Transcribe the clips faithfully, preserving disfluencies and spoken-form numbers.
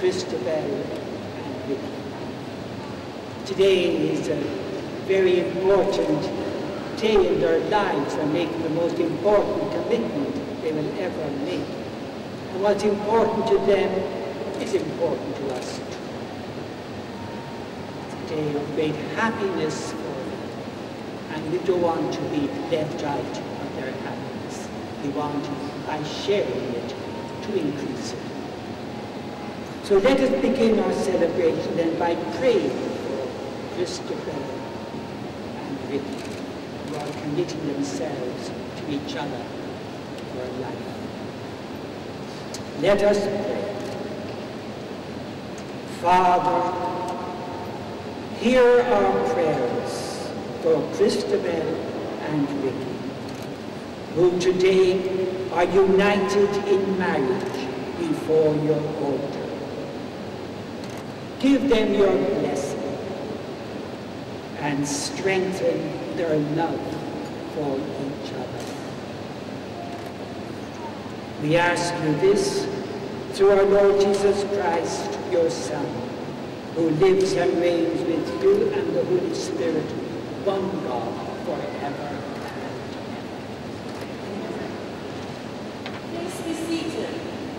Christabel and Vicky. Today is a very important day in their lives. They're making the most important commitment they will ever make. And what's important to them is important to us. It's a day of great happiness for them, and we don't want to be left out of their happiness. We want, by sharing it, to increase it. So let us begin our celebration then by praying for Christabel and Vicky, who are committing themselves to each other for life. Let us pray. Father, hear our prayers for Christabel and Vicky, who today are united in marriage before your altar. Give them your blessing and strengthen their love for each other. We ask you this through our Lord Jesus Christ, your Son, who lives and reigns with you and the Holy Spirit, one God, forever and ever. Please be seated.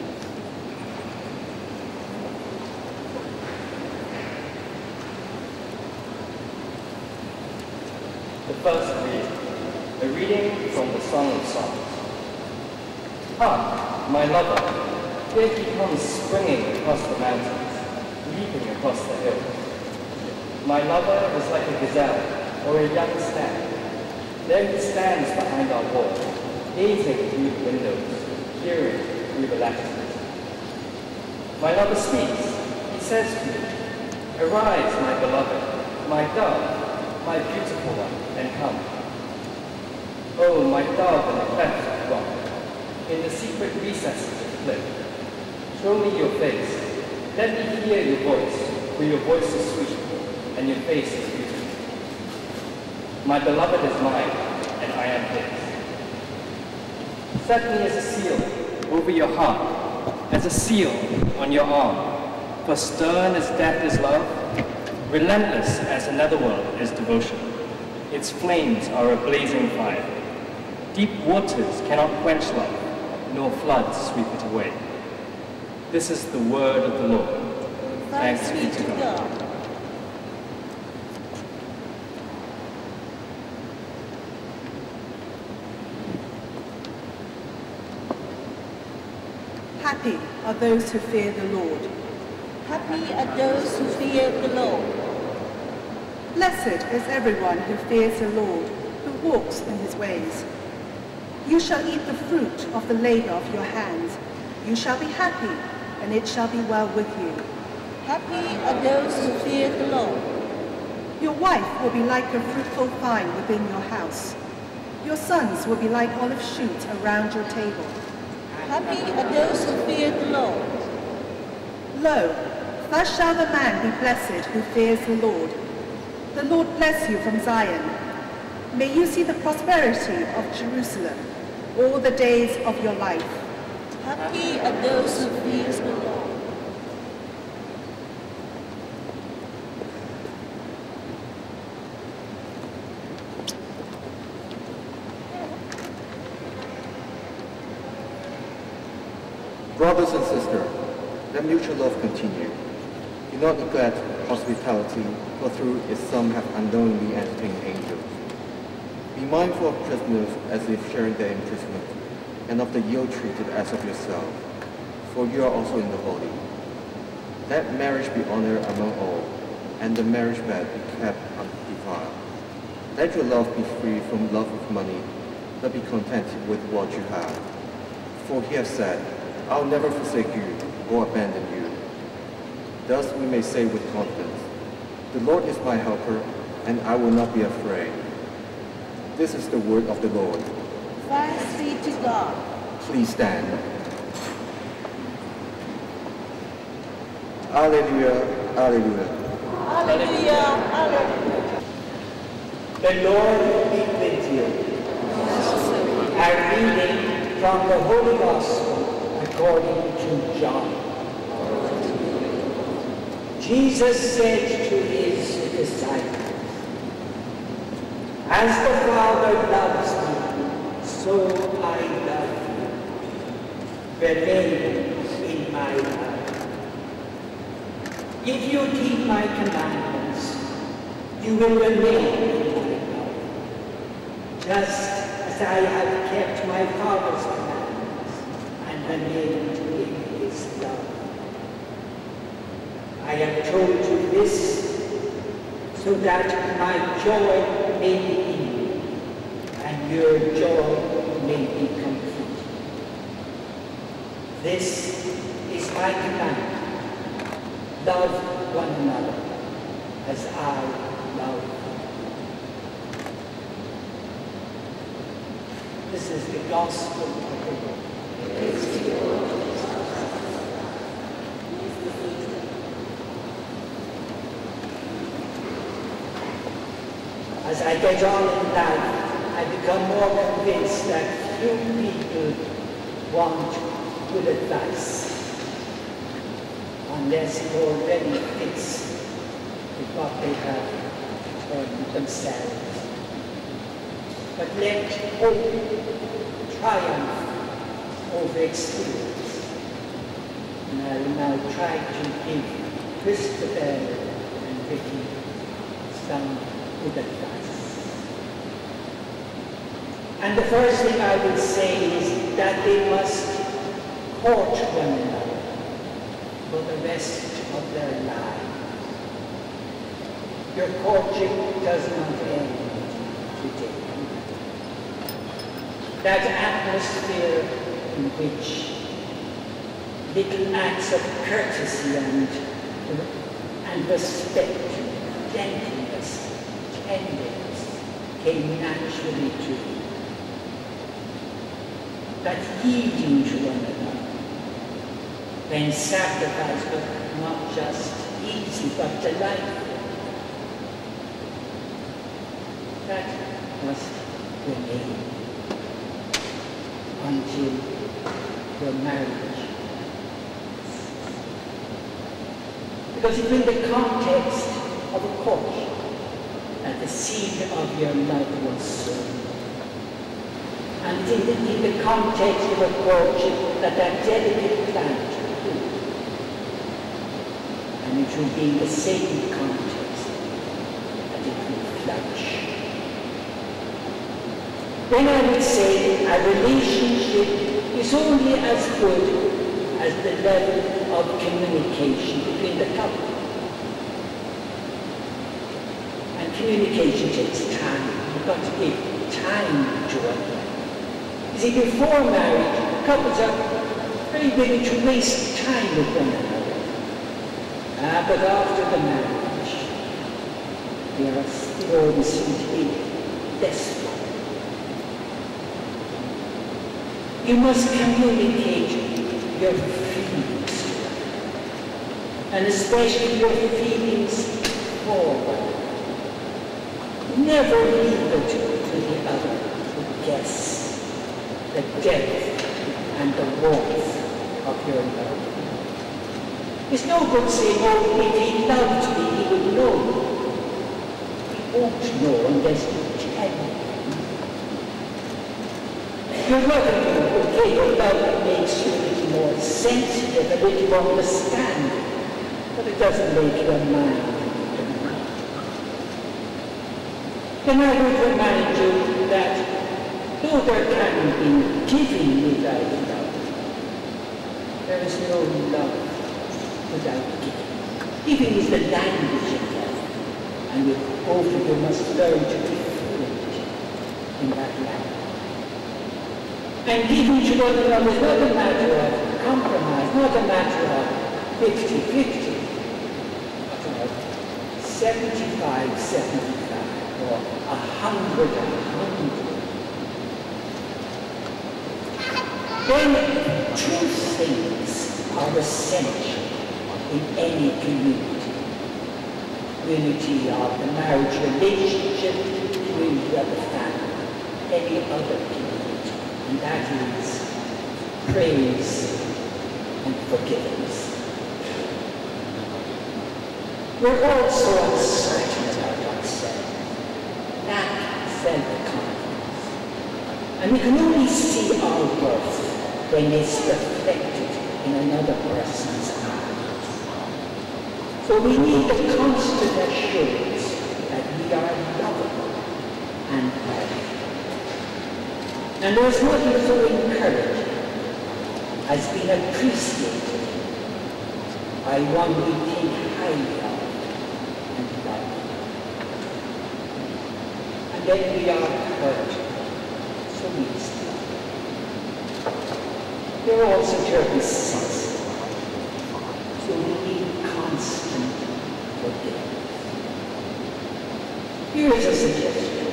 The first reading, a reading from the Song of Songs. Ah, my lover, here he comes springing across the mountains, leaping across the hills. My lover is like a gazelle or a young stag. There he stands behind our wall, gazing through the windows, peering through the lattices. My lover speaks. He says to me, "Arise, my beloved, my dove, my beautiful one, and come. Oh, my dove in the cleft of rock, in the secret recesses of the cliff, show me your face. Let me hear your voice, for your voice is sweet, and your face is beautiful. My beloved is mine, and I am his. Set me as a seal over your heart, as a seal on your arm, for stern as death is love, relentless as another world is devotion. Its flames are a blazing fire. Deep waters cannot quench love, nor floods sweep it away. This is the word of the Lord. Thanks be to God. Happy are those who fear the Lord. Happy are those who fear the Lord. Blessed is everyone who fears the Lord, who walks in his ways. You shall eat the fruit of the labor of your hands. You shall be happy, and it shall be well with you. Happy are those who fear the Lord. Your wife will be like a fruitful vine within your house. Your sons will be like olive shoots around your table. Happy are those who fear the Lord. Lo, thus shall the man be blessed who fears the Lord. The Lord bless you from Zion. May you see the prosperity of Jerusalem all the days of your life. Happy are those who fear the Lord. Brothers and sisters, let mutual love continue. Do not neglect hospitality, for through it some have unknowingly entertained angels. Be mindful of prisoners as if sharing their imprisonment, and of the ill-treated as of yourself, for you are also in the holy. Let marriage be honored among all, and the marriage bed be kept undefiled. Let your love be free from love of money, but be content with what you have. For he has said, I'll never forsake you or abandon you. Thus we may say with confidence, the Lord is my helper, and I will not be afraid. This is the word of the Lord. Thanks be to God. Please stand. Alleluia, alleluia. Hallelujah, hallelujah. The Lord be with you. A reading from the Holy Gospel according to John. Jesus said to his disciples, "As the Father loves me, so I love you. Remain in my love. If you keep my commandments, you will remain in my love, just as I have kept my Father's commandments and remained in his love. I have told you this so that my joy may be in you and your joy may be complete. This is my commandment. Love one another as I love you." This is the gospel of the Lord. Praise to you, Lord. As I get on in life, I become more convinced that few people want good advice unless it already fits with what they have um, themselves. But let hope triumph over experience. And I will now try to give Christabel and Vicky some good advice. And the first thing I will say is that they must court one another for the rest of their lives. Your courtship does not end today. That atmosphere in which little acts of courtesy and, and respect, gentleness, tenderness came naturally to you. That heeding to one another, when sacrifice was not just easy but delightful, that must remain until your marriage. Because it's in the context of a courtship that the seed of your love was sown. And it's in the, in the context of a courtship that that delicate plant grew. And it will be in the same context that it will flourish. Then I would say a relationship is only as good as the level of communication between the couple. And communication takes time. You've got to give time to it. You see, before marriage, couples are very willing to waste time with one another. Ah, but after the marriage, they are still always seem to be desperate. You must communicate your feelings to her, and especially your feelings for her. Never leave it to the other to guess the depth and the warmth of your love. It's no good saying, "Oh, if he loved me, he would know." He won't know unless you tell him. Your loving, okay, your love makes you a little more sensitive, a little more understanding, but it doesn't make you a man. Then I would remind you that though there can be giving without love, there is no love without giving. Giving is the language of love, and you, both of you must learn to be fluent in that language. And giving to one another is not a matter of compromise, not a matter of fifty-fifty, but of seventy-five seventy-five, or a hundred and a hundred. Then two things are essential in any community. Unity of the marriage relationship, unity of the family, any other community. And that is praise and forgiveness. we're all so uncertain about ourselves, lack self-confidence, and we can only see our worth when it's reflected in another person's eyes. So we need the constant assurance that we are lovable and valued. And there's nothing so encouraging as being appreciated by one we think highly of and love. And then we are hurt so easily. We're also terribly sensitive, so we need constant forgiveness. Here is a suggestion.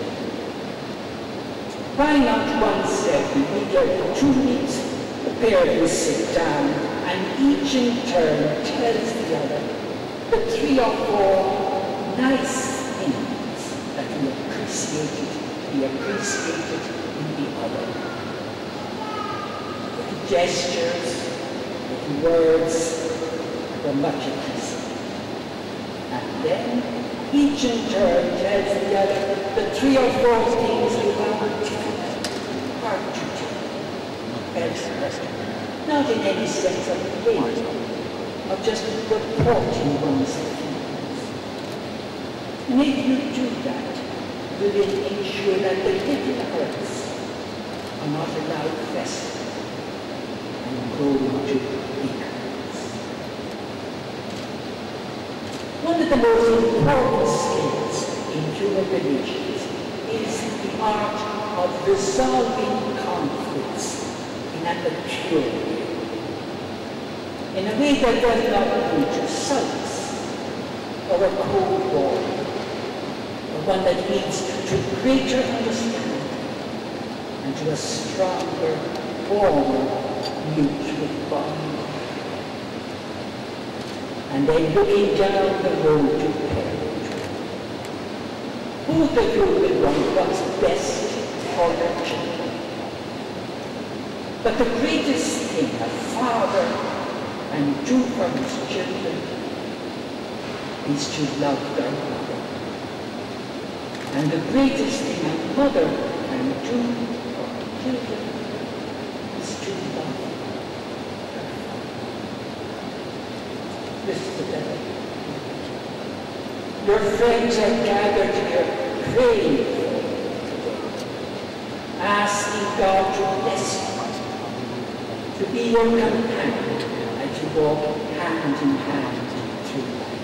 Why not once every week or two weeks, the pair of you sit down and each in turn tells the other the three or four nice things that you appreciated, be appreciated in the other. Little gestures, little words were much appreciated. And then each in turn tells the other the three or four things you found difficult, hard to do, elsewhere. Not in any sense of blame, of just reporting one's feelings. And if you do that, will it ensure that the little hurts are not allowed fester and grow into big hurts? One of the most important skills in human relations is the art of resolving conflicts in a mature way, in a way that does not lead to sulks or a cold war, but one that leads to greater understanding and to a stronger, warmer mutual bond. And then looking down the road to parenthood, both of you will want what's best for their children. But the greatest thing a father can do for his children is to love their mother. And the greatest thing a mother can do for her children is to love their father. Listen to that. Your friends are gathered here praying for you today, asking God to bless you, to be your companion as you walk hand in hand through life.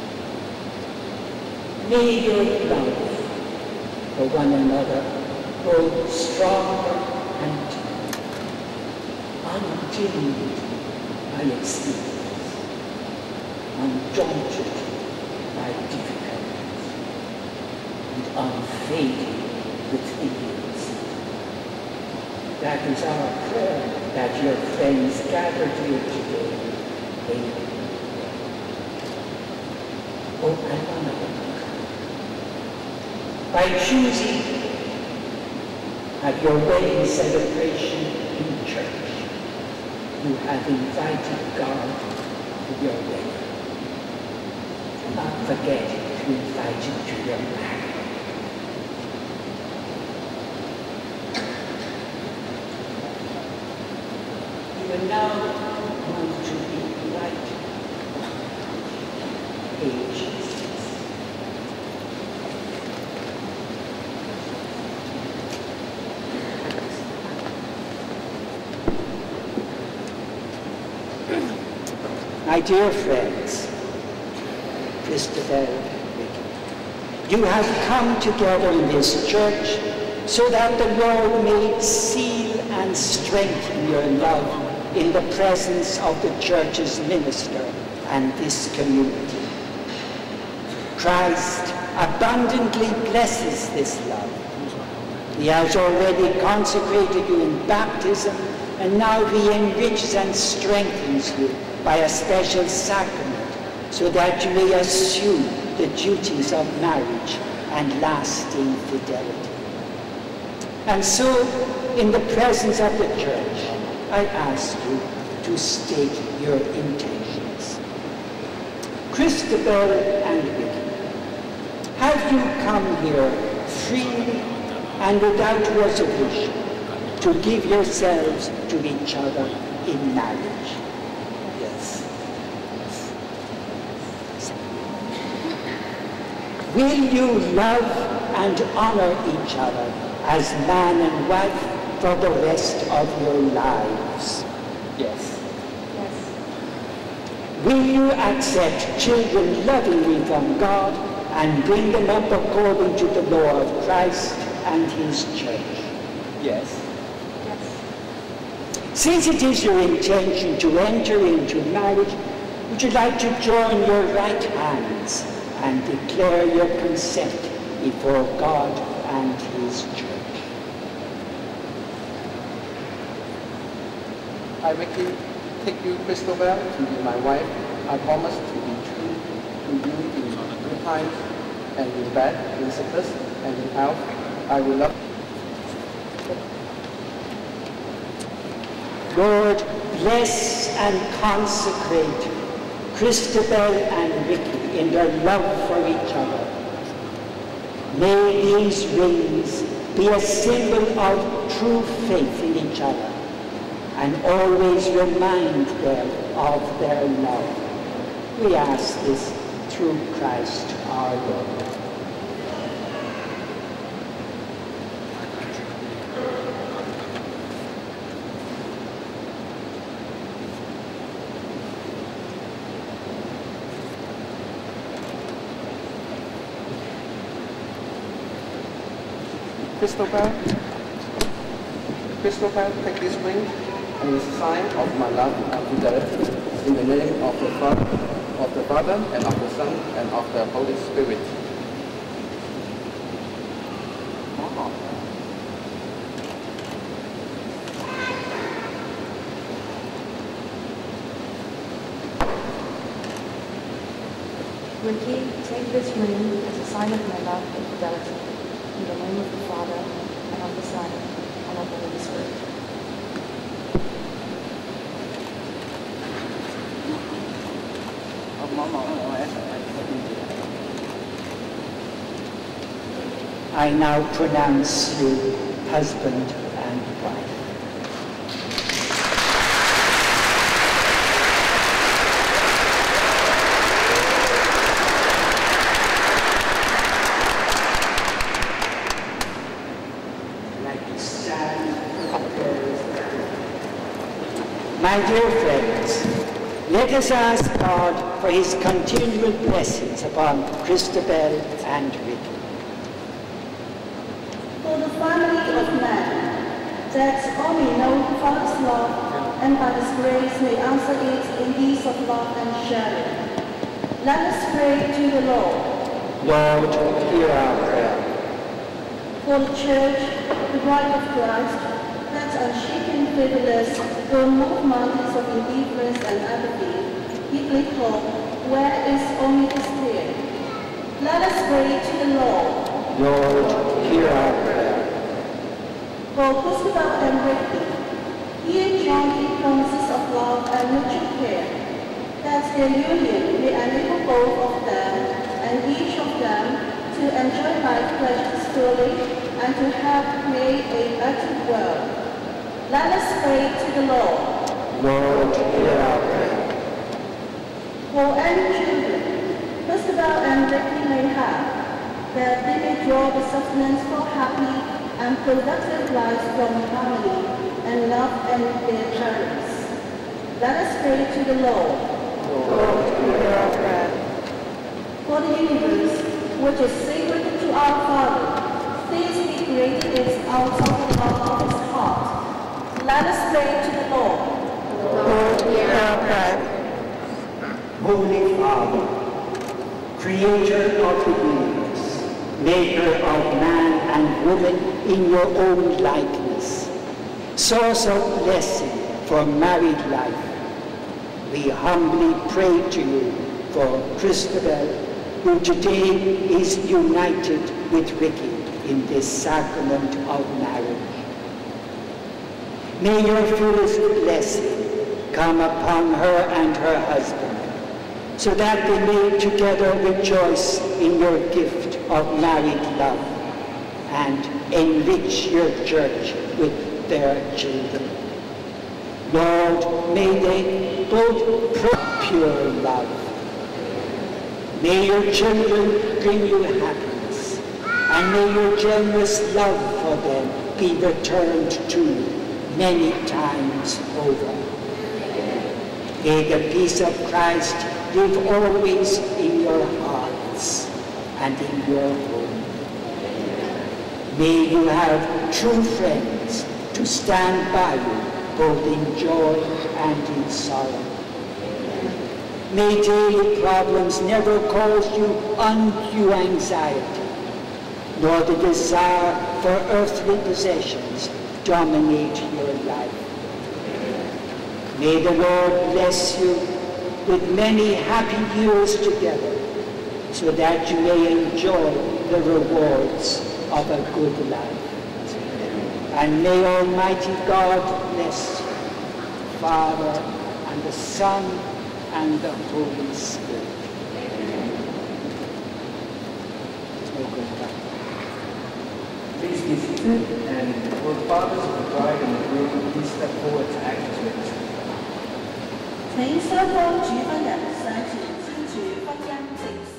May your love for one another grow stronger and deeper, undimmed by experience, undaunted by difficulties, and unfading with the years. That is our prayer, that your friends gathered here today. Amen. Oh, and another look. By choosing at your wedding celebration in church, you have invited God to your wedding. Do not forget to invite him to your marriage. You will now move to the right page. My dear friends, Christabel, Ricky, you have come together in this church so that the Lord may seal and strengthen your love in the presence of the church's minister and this community. Christ abundantly blesses this love. He has already consecrated you in baptism, and now he enriches and strengthens you by a special sacrament, so that you may assume the duties of marriage and lasting fidelity. And so, in the presence of the church, I ask you to state your intentions. Christabel and Vicky, have you come here freely and without reservation to give yourselves to each other in marriage? Yes. Will you love and honor each other as man and wife for the rest of your lives? Yes. Will you accept children lovingly from God and bring them up according to the law of Christ and his church? Yes. Since it is your intention to enter into marriage, would you like to join your right hands and declare your consent before God and his church? I, Vicky, take you, Christabel, to be my wife. I promise to be true to you in good times and in bad, in sickness and in health. I will love Lord, bless and consecrate Christabel and Vicky in their love for each other. May these rings be a symbol of true faith in each other and always remind them of their love. We ask this through Christ our Lord. Christabel. Christabel, take this ring and is a sign of my love and fidelity in the name of the Father, of the Father and of the Son and of the Holy Spirit. Ricky, take this ring as a sign of my love and fidelity in the name of the Father and of the Son and of the Holy Spirit. I now pronounce you husband and wife. My dear friends, let us ask God for his continual blessings upon Christabel and Vicky. For the family of man, that all may know the Father's love, and by his grace may answer it in deeds of love and sharing. Let us pray to the Lord. Lord, hear our prayer. For the Church, the bride of Christ, that unshaken faithless will move mountains of indifference and apathy, deeply hope where is only despair. Let us pray to the Lord. Lord, hear our prayer. For Christabel and Ricky, he jointly promises of love and mutual care, that their union may enable both of them and each of them to enjoy life pleasures fully and to have made a better world. Let us pray to the Lord. Lord, hear our prayer. For any children Christabel and Ricky may have, that they may draw the sustenance for happy and productive lives from harmony and love and their parents. Let us pray to the Lord. Lord, hear our prayer. For the universe, which is sacred to our Father, things be created out of the love of his heart. Let us pray to the Lord. Lord, hear our prayer. Holy Father, creator of the universe, maker of man and woman in your own likeness, source of blessing for married life, we humbly pray to you for Christabel, who today is united with Ricky in this sacrament of marriage. May your fullest blessing come upon her and her husband, so that they may together rejoice in your gift of married love and enrich your church with their children. Lord, may they both prove pure love. May your children bring you happiness, and may your generous love for them be returned to you many times over. May the peace of Christ live always in your hearts and in your home. May you have true friends to stand by you both in joy and in sorrow. May daily problems never cause you undue anxiety, nor the desire for earthly possessions dominate your life. May the Lord bless you with many happy years together, so that you may enjoy the rewards of a good life. And may Almighty God bless you, Father, and the Son, and the Holy Spirit. Please be seated, and will the fathers of the bride and the groom please step forward to act as witnesses. 請雙方主婚人上前簽署婚姻證書。